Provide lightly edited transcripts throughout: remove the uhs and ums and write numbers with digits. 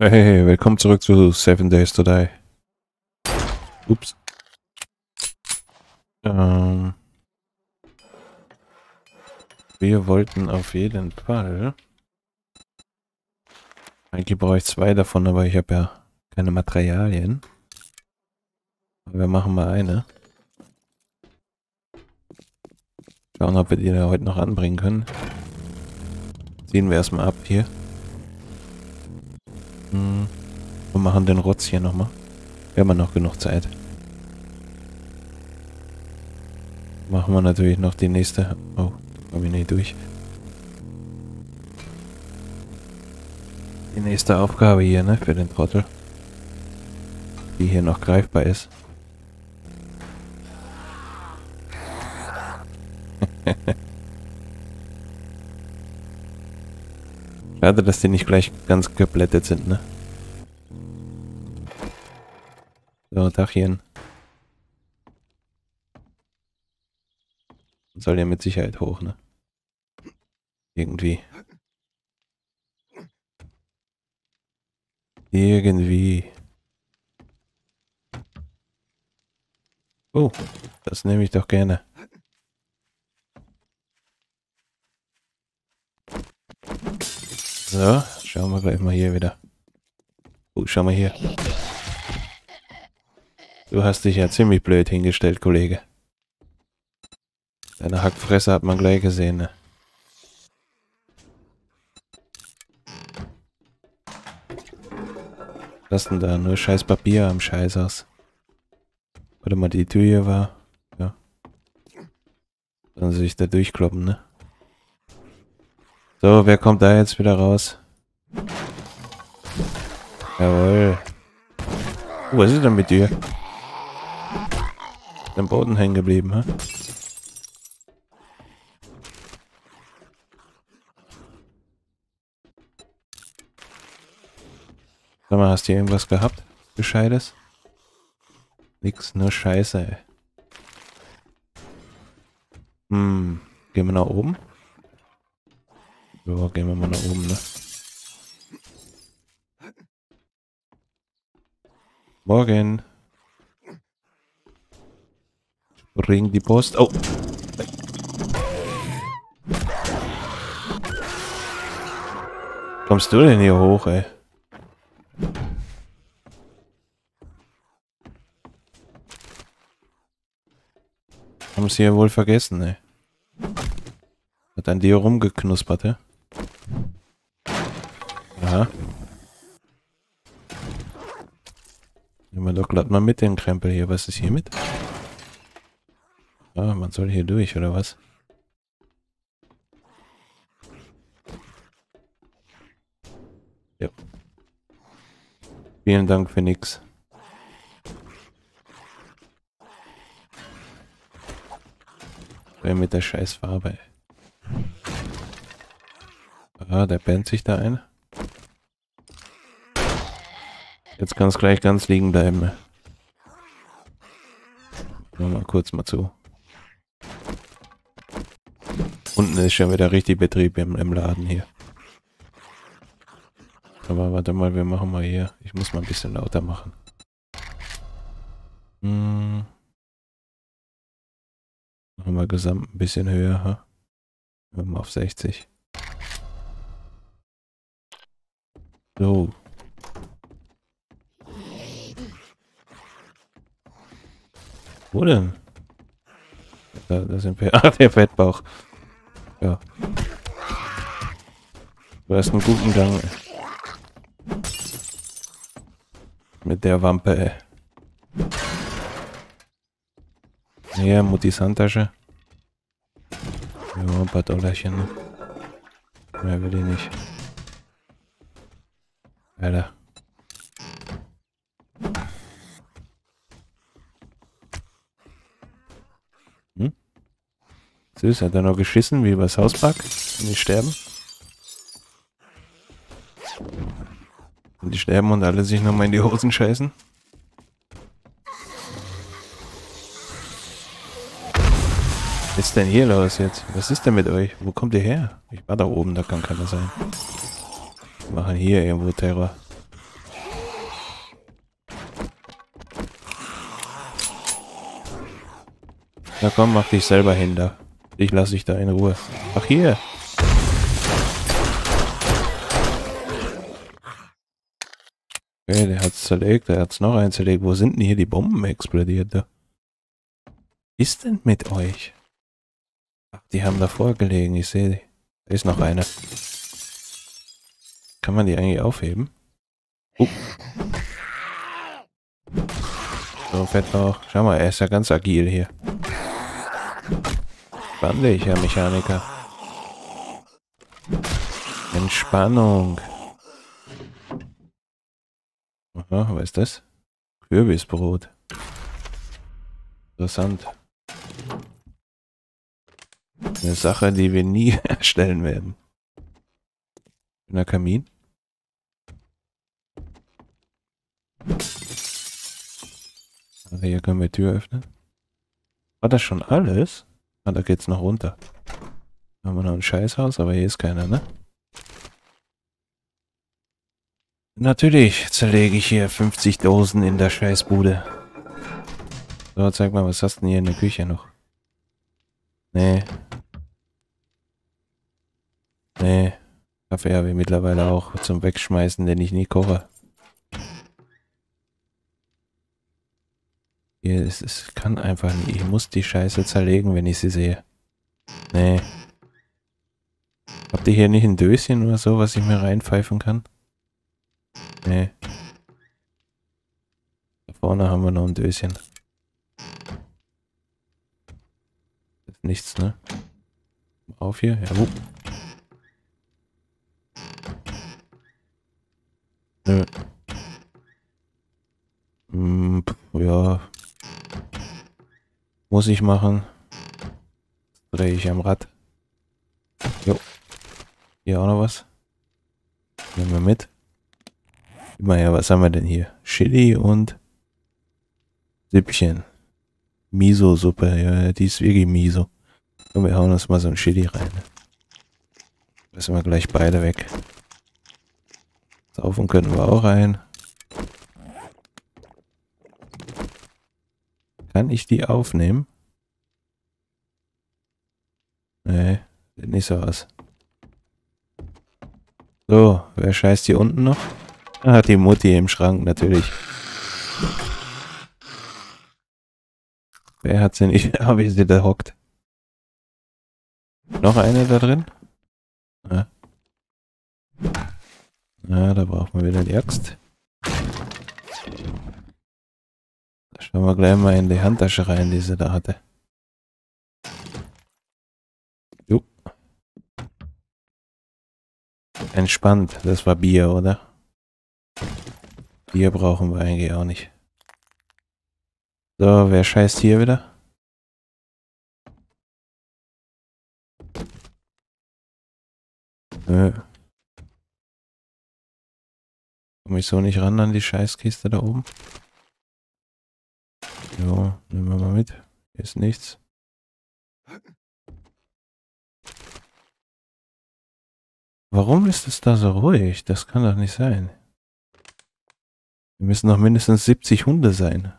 Hey, willkommen zurück zu 7 Days to Die. Ups. Wir wollten auf jeden Fall... Eigentlich brauche ich 2 davon, aber ich habe ja keine Materialien. Wir machen mal eine. Schauen, ob wir die da heute noch anbringen können. Ziehen wir erstmal ab hier. Und machen den Rotz hier nochmal. Wir haben ja noch genug Zeit. Machen wir natürlich noch die nächste. Oh, da komme ich nicht durch. Die nächste Aufgabe hier, ne, für den Trottel. Die hier noch greifbar ist. Schade, dass die nicht gleich ganz geplättet sind, ne? So, Dachchen. Soll ja mit Sicherheit hoch, ne? Irgendwie. Irgendwie. Oh, das nehme ich doch gerne. So, schauen wir gleich mal hier wieder. Oh, schau mal hier. Du hast dich ja ziemlich blöd hingestellt, Kollege. Deine Hackfresse hat man gleich gesehen, ne? Was denn da? Nur scheiß Papier am Scheißhaus. Warte mal, die Tür hier war. Ja. Dann soll ich da durchkloppen, ne? So, wer kommt da jetzt wieder raus? Jawohl. Oh, was ist denn mit dir? Am Boden hängen geblieben, hä? Sag mal, hast du irgendwas gehabt? Gescheites? Nix, nur Scheiße, ey. Gehen wir nach oben? Ja, gehen wir mal nach oben, ne? Morgen. Bring die Post. Oh. Kommst du denn hier hoch, ey? Haben sie ja wohl vergessen, ey. Hat an dir rumgeknuspert, ja? Aha. Nehmen wir doch glatt mal mit den Krempel hier. Was ist hier mit? Ah, man soll hier durch, oder was? Ja. Vielen Dank für nix. Wer mit der scheiß Farbe, ey. Ah, der pennt sich da ein. Jetzt kann es gleich ganz liegen bleiben. Ne? Mal kurz mal zu. Unten ist schon wieder richtig Betrieb im Laden hier. Aber warte mal, wir machen mal hier. Ich muss mal ein bisschen lauter machen. Machen wir gesamt ein bisschen höher. Ha? Mal auf 60. So. Wo denn? Da sind wir. Ach, der Fettbauch. Ja. Du hast einen guten Gang. Mit der Wampe, ey. Ja, Muttis Handtasche. Ja, ein paar Dollarchen. Ne? Mehr will ich nicht. Alter. Süß, hat er noch geschissen, wie übers Hauspark? Und die sterben? Und die sterben und alle sich nochmal in die Hosen scheißen? Was ist denn hier los jetzt? Was ist denn mit euch? Wo kommt ihr her? Ich war da oben, da kann keiner sein. Wir machen hier irgendwo Terror. Na komm, mach dich selber hin da. Ich lasse dich da in Ruhe. Ach hier. Okay, der hat's zerlegt, der hat's noch einen zerlegt. Wo sind denn hier die Bomben explodiert? Da? Was ist denn mit euch? Ach, die haben davor gelegen, ich sehe die. Da ist noch eine. Kann man die eigentlich aufheben? So, Fettlauch. Schau mal, er ist ja ganz agil hier. Spann dich, Herr Mechaniker. Entspannung. Aha, was ist das? Kürbisbrot. Interessant. Eine Sache, die wir nie erstellen werden. Schöner Kamin. Also hier können wir Tür öffnen. War das schon alles? Ah, da geht's noch runter. Da haben wir noch ein Scheißhaus, aber hier ist keiner, ne? Natürlich zerlege ich hier 50 Dosen in der Scheißbude. So, zeig mal, was hast du denn hier in der Küche noch? Nee. Nee. Kaffee habe ich mittlerweile auch zum Wegschmeißen, den ich nie koche. Hier ist, es kann einfach nicht. Ich muss die Scheiße zerlegen, wenn ich sie sehe. Nee. Habt ihr hier nicht ein Döschen oder so, was ich mir reinpfeifen kann? Nee. Da vorne haben wir noch ein Döschen. Das ist nichts, ne? Auf hier? Ja, wo? Nö. Ja. Muss ich machen. Drehe ich am Rad. Jo. Hier auch noch was. Nehmen wir mit. Immerher, was haben wir denn hier? Chili und Süppchen. Miso-Suppe. Ja, die ist wirklich Miso. Und wir hauen uns mal so ein Chili rein. Lassen wir gleich beide weg. Saufen können wir auch rein. Kann ich die aufnehmen? Nee, sieht nicht so aus. So, wer scheißt hier unten noch? Ah, die Mutti im Schrank, natürlich. Wer hat sie nicht? Ah, wie sie da hockt. Noch eine da drin? Ja. Ja, da brauchen wir wieder die Axt. Da schauen wir gleich mal in die Handtasche rein, die sie da hatte. Jo. Entspannt, das war Bier, oder? Bier brauchen wir eigentlich auch nicht. So, wer scheißt hier wieder? Nö. Komm ich so nicht ran an die Scheißkiste da oben? Jo, nehmen wir mal mit. Hier ist nichts. Warum ist es da so ruhig? Das kann doch nicht sein. Wir müssen noch mindestens 70 Hunde sein.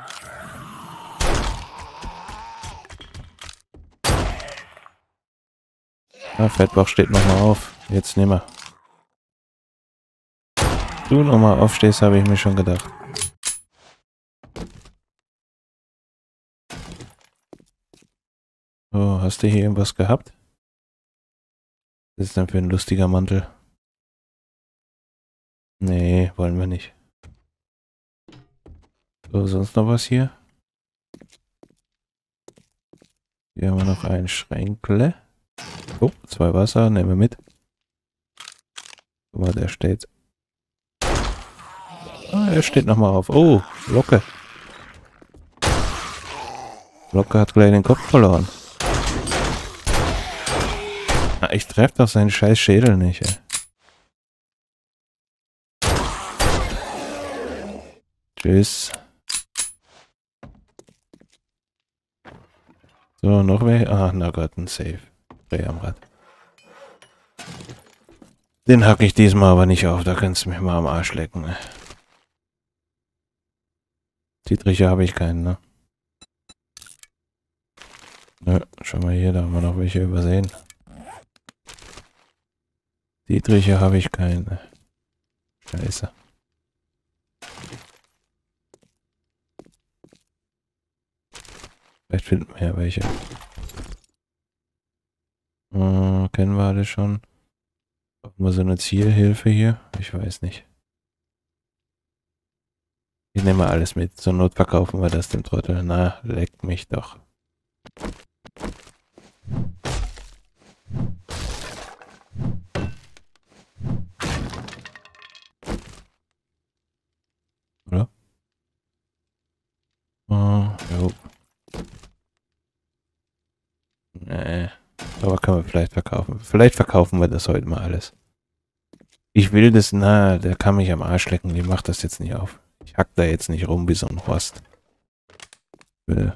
Ah, Fettbauch steht nochmal auf. Jetzt nehmen wir. Du nochmal aufstehst, habe ich mir schon gedacht. Oh, hast du hier irgendwas gehabt? Was ist denn für ein lustiger Mantel? Nee, wollen wir nicht. So, sonst noch was hier? Hier haben wir noch ein Schränkle. Oh, 2 Wasser, nehmen wir mit. Guck mal, der steht. Ah, er steht nochmal auf. Oh, Locke. Locke hat gleich den Kopf verloren. Ah, ich treffe doch seinen scheiß Schädel nicht, ey. Tschüss. So, noch wer? Ah, na Gott, ein Safe. Dreh am Rad. Den hack ich diesmal aber nicht auf, da kannst du mich mal am Arsch lecken, ne? Dietriche habe ich keinen, ne? Nö, schau mal hier, da haben wir noch welche übersehen. Dietriche habe ich keine. Scheiße. Vielleicht finden wir ja welche. Kennen wir alle schon. Brauchen wir so eine Zielhilfe hier? Ich weiß nicht. Ich nehme alles mit. Zur Not verkaufen wir das dem Trottel. Na, leckt mich doch. Oder? Jo. Nee. Aber können wir vielleicht verkaufen. Vielleicht verkaufen wir das heute mal alles. Ich will das, na, der kann mich am Arsch lecken. Die macht das jetzt nicht auf. Ich hack da jetzt nicht rum wie so ein Horst. Will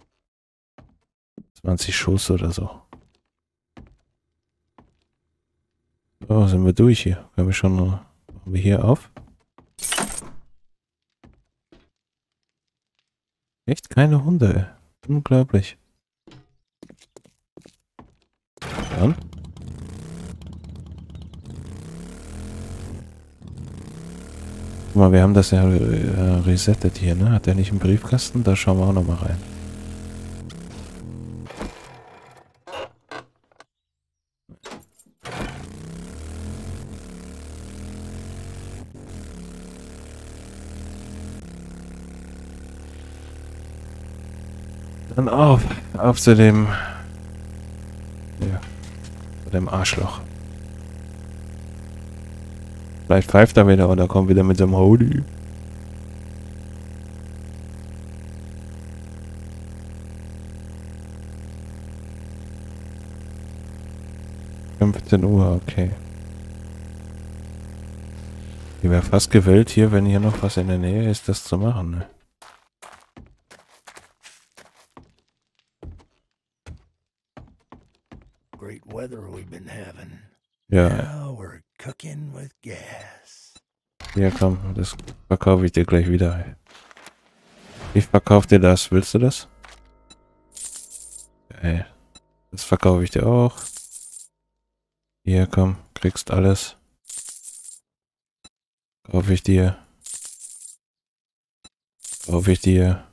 20 Schuss oder so. So, sind wir durch hier. Können wir schon, machen wir hier auf? Echt keine Hunde. Unglaublich. Dann. Guck mal, wir haben das ja resettet hier, ne? Hat der nicht einen Briefkasten? Da schauen wir auch nochmal rein. Dann auf zu dem, ja, zu dem Arschloch. Vielleicht pfeift er wieder oder kommt wieder mit seinem Howdy. Uhr, okay. Ich wäre fast gewillt hier, wenn hier noch was in der Nähe ist, das zu machen, ne? Great weather we've been having. Ja. Now we're cooking with gas. Hier, komm, das verkaufe ich dir gleich wieder. Ich verkaufe dir das. Willst du das? Geil. Das verkaufe ich dir auch. Hier, komm, kriegst alles. Kaufe ich dir. Kaufe ich dir.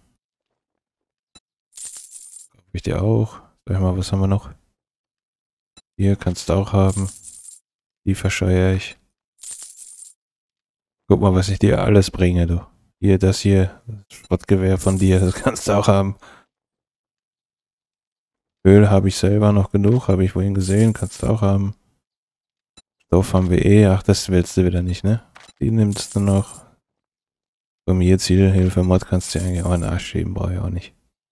Kaufe ich dir auch. Sag mal, was haben wir noch? Hier kannst du auch haben. Die verscheuere ich. Guck mal, was ich dir alles bringe, du. Hier, das Sportgewehr von dir, das kannst du auch haben. Öl habe ich selber noch genug, habe ich vorhin gesehen, kannst du auch haben. Stoff haben wir eh, ach, das willst du wieder nicht, ne? Die nimmst du noch. Bei mir Zielhilfe, Mod kannst du eigentlich auch in den Arsch schieben, brauche ich auch nicht.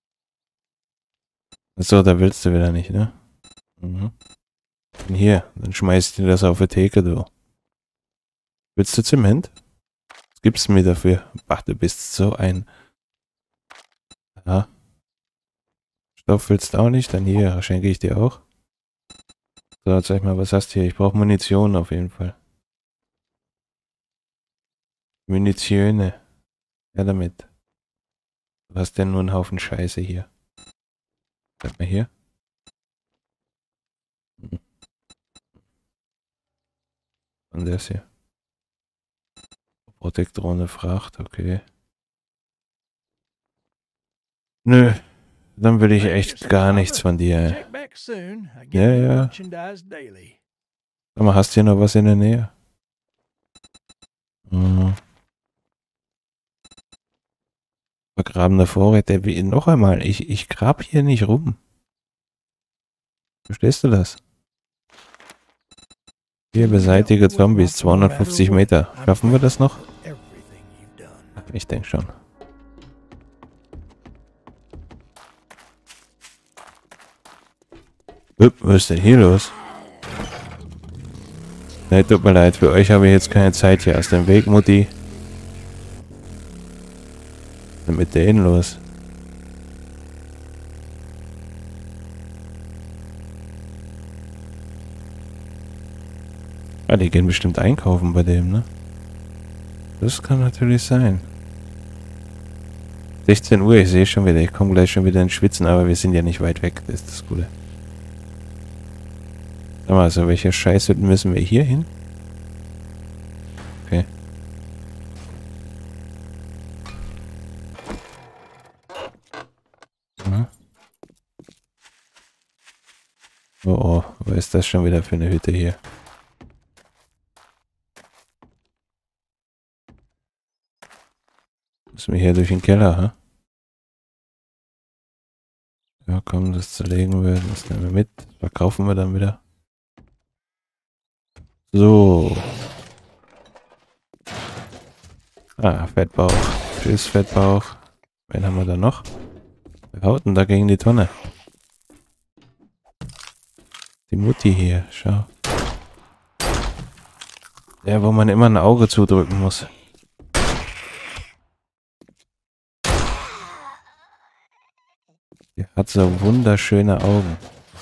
Achso, da willst du wieder nicht, ne? Mhm. Und hier, dann schmeißt dir das auf die Theke, du. Willst du Zement? Was gibst du mir dafür? Ach, du bist so ein... Ja. Stoff willst du auch nicht? Dann hier, schenke ich dir auch. So, zeig mal, was hast du hier? Ich brauche Munition auf jeden Fall. Munition. Ja, damit. Du hast denn nur einen Haufen Scheiße hier. Zeig mal hier. Und das hier. Protektdrohne Fracht, okay. Nö, dann will ich echt gar nichts von dir. Ja, ja. Sag mal, hast du hier noch was in der Nähe? Vergrabene Vorräte, wie noch einmal, ich grab hier nicht rum. Verstehst du das? Hier, beseitige Zombies, 250 Meter. Schaffen wir das noch? Ich denke schon. Was ist denn hier los? Ne, tut mir leid, für euch habe ich jetzt keine Zeit hier. Aus dem Weg, Mutti. Was ist denn mit denen los? Ah, die gehen bestimmt einkaufen bei dem, ne? Das kann natürlich sein. 16 Uhr, ich sehe schon wieder. Ich komme gleich schon wieder ins Schwitzen, aber wir sind ja nicht weit weg. Das ist das Gute. Sag mal, also welche Scheiße müssen wir hier hin? Okay. Mhm. Oh, oh, was ist das schon wieder für eine Hütte hier? Müssen wir hier durch den Keller, hä? Ja, komm, das zerlegen wir, das nehmen wir mit, verkaufen wir dann wieder. So. Ah, Fettbauch. Tschüss, Fettbauch. Wen haben wir da noch? Wer haut denn da gegen die Tonne? Die Mutti hier, schau. Der, wo man immer ein Auge zudrücken muss. Die hat so wunderschöne Augen.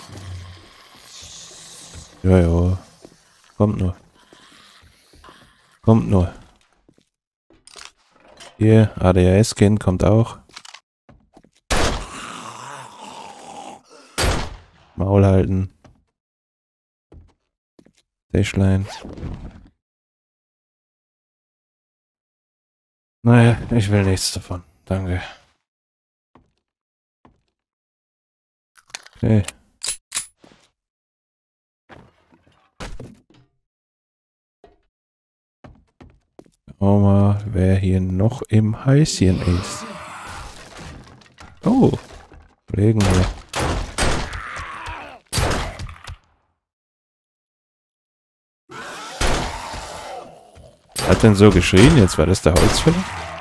Jojo. Kommt nur. Kommt nur. Hier, ADHS-Kind kommt auch. Maul halten. Tischlein. Naja, ich will nichts davon. Danke. Okay. Schau mal, wer hier noch im Häuschen ist. Oh, Kollegen hier. Hat denn so geschrien jetzt? War das der Holzfäller?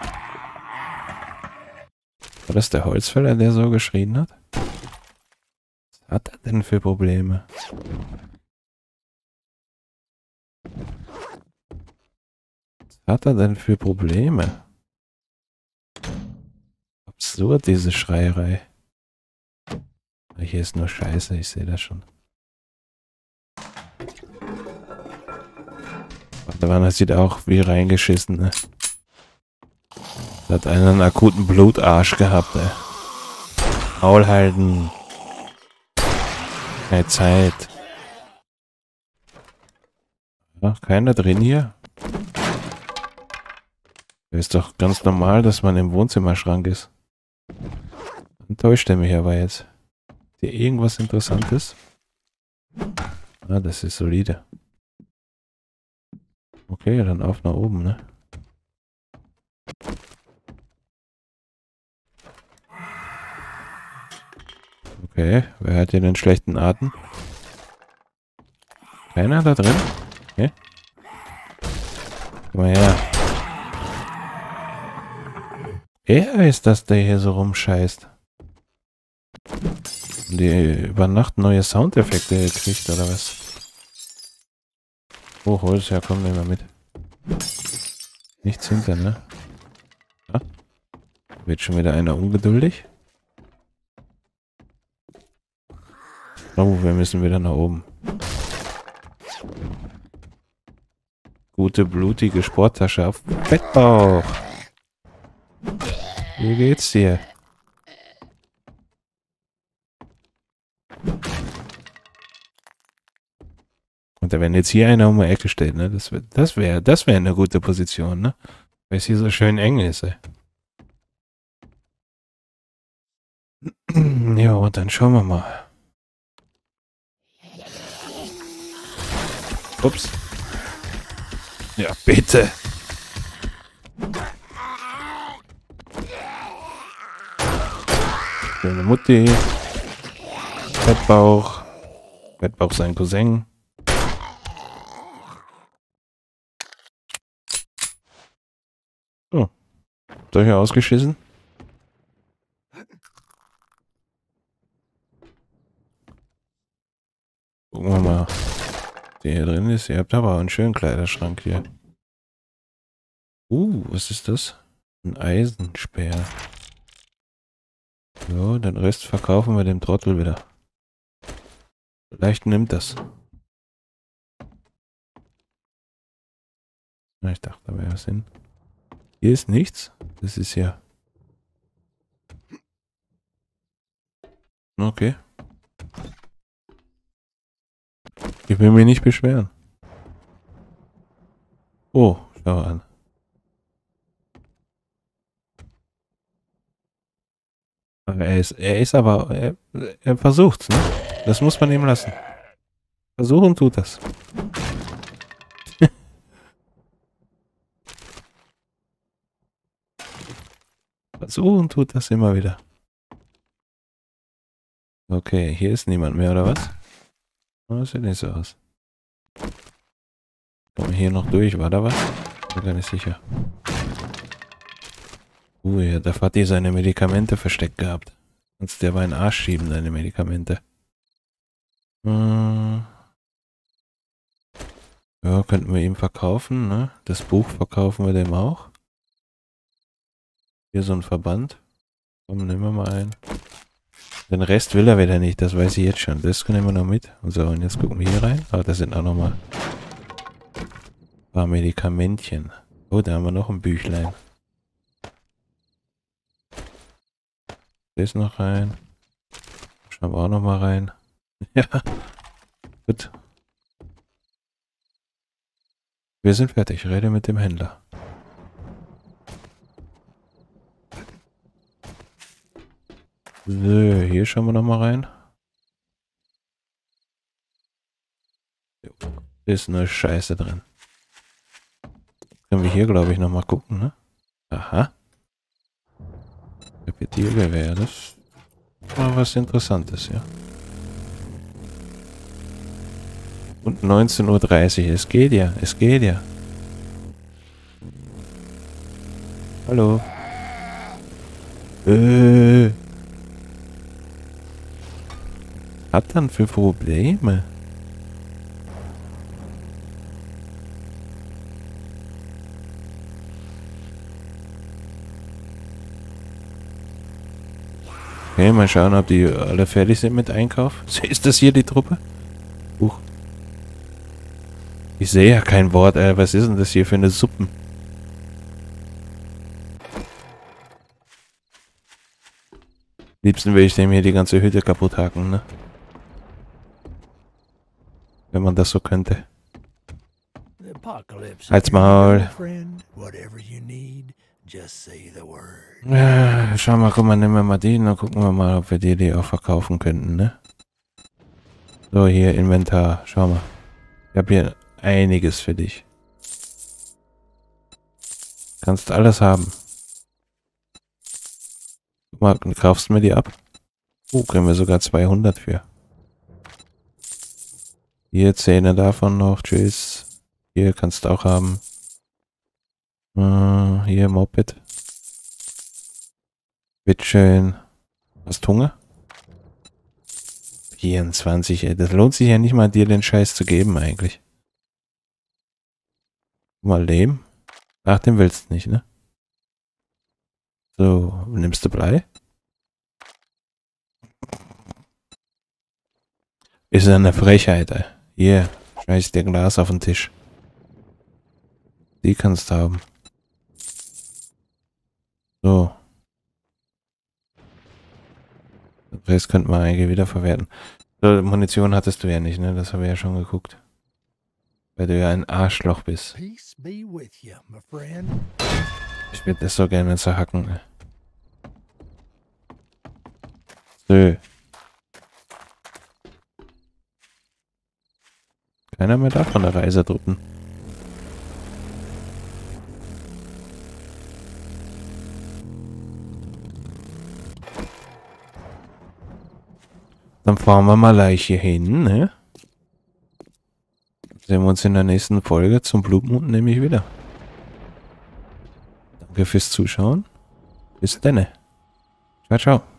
War das der Holzfäller, der so geschrien hat? Was hat er denn für Probleme? Was hat er denn für Probleme? Absurd, diese Schreierei. Hier ist nur Scheiße, ich sehe das schon. Der Wanne sieht auch wie reingeschissen, ne? Da hat einer einen akuten Blutarsch gehabt, ey. Maul halten. Keine Zeit. Ja, keiner drin hier? Ist doch ganz normal, dass man im Wohnzimmerschrank ist. Enttäuscht er mich aber jetzt. Ist hier irgendwas Interessantes? Ah, das ist solide. Okay, dann auf nach oben, ne? Okay, wer hat hier den schlechten Atem? Keiner da drin? Okay. Komm mal her. Er ist das, der hier so rumscheißt. Und die über Nacht neue Soundeffekte kriegt, oder was? Oh, Holz, ja komm, nehmen wir mit. Nichts hinter, ne? Ja? Wird schon wieder einer ungeduldig? Oh, wir müssen wieder nach oben. Gute, blutige Sporttasche auf Fettbauch. Wie geht's dir? Und wenn jetzt hier einer um die Ecke steht, ne? Das wäre eine gute Position, ne? Weil es hier so schön eng ist, ey. Ja, und dann schauen wir mal. Ups. Ja, bitte. Schöne Mutti. Fettbauch. Fettbauch sein Cousin. Oh. Habt ihr hier ausgeschissen? Gucken wir mal, der hier drin ist. Ihr habt aber auch einen schönen Kleiderschrank hier. Was ist das? Ein Eisenspeer. So, den Rest verkaufen wir dem Trottel wieder. Vielleicht nimmt das. Ich dachte, da wäre was hin. Hier ist nichts. Das ist ja... Okay. Ich will mich nicht beschweren. Oh, schau an. Aber er versucht's, ne? Das muss man ihm lassen. Versuchen tut das. Versuchen tut das immer wieder. Okay, hier ist niemand mehr, oder was? Oh, das sieht nicht so aus. Kommen wir hier noch durch, war da was? Bin gar nicht sicher. Ja, da hat die seine Medikamente versteckt gehabt. Sonst der war in den Arsch schieben, seine Medikamente. Ja, könnten wir ihm verkaufen, ne? Das Buch verkaufen wir dem auch. Hier so ein Verband. Komm, nehmen wir mal ein. Den Rest will er wieder nicht, das weiß ich jetzt schon. Das nehmen wir noch mit. Und so, und jetzt gucken wir hier rein. Ah, da sind auch noch mal ein paar Medikamentchen. Oh, da haben wir noch ein Büchlein. Das noch rein. Schauen wir auch noch mal rein. Ja, gut. Wir sind fertig. Rede mit dem Händler. So, hier schauen wir noch mal rein. Ist eine Scheiße drin. Können wir hier, glaube ich, noch mal gucken, ne? Aha. Repetiergewehr, das war was Interessantes, ja. Und 19:30 Uhr. Es geht ja, es geht ja. Hallo. Hat dann für Probleme? Okay, mal schauen, ob die alle fertig sind mit Einkauf. Ist das hier die Truppe? Ich sehe ja kein Wort, ey. Was ist denn das hier für eine Suppen? Liebsten will ich dem hier die ganze Hütte kaputt haken, ne? Wenn man das so könnte. Halt's Maul. Ja, schau mal, guck mal, nehmen wir mal die, dann gucken wir mal, ob wir die auch verkaufen könnten, ne? So, hier Inventar, schau mal. Ich habe hier einiges für dich. Kannst alles haben. Guck mal, kaufst du mir die ab? Kriegen wir sogar 200 für. Hier 10 davon noch, tschüss. Hier kannst du auch haben. Hier Moped. Bitteschön. Hast Hunger? 24, ey. Das lohnt sich ja nicht mal, dir den Scheiß zu geben, eigentlich. Mal Lehm. Ach, den willst du nicht, ne? So, nimmst du Blei? Ist eine Frechheit, ey. Hier, schmeiß dir Glas auf den Tisch. Die kannst du haben. So. Den Rest könnten wir eigentlich wieder verwerten. So, Munition hattest du ja nicht, ne? Das haben wir ja schon geguckt. Weil du ja ein Arschloch bist. Ich würde das so gerne zerhacken, ey. So. Keiner mehr da von der Reisetruppen. Dann fahren wir mal gleich hier hin, ne? Sehen wir uns in der nächsten Folge zum Blutmond nämlich wieder. Danke fürs Zuschauen. Bis dann. Ciao, ciao.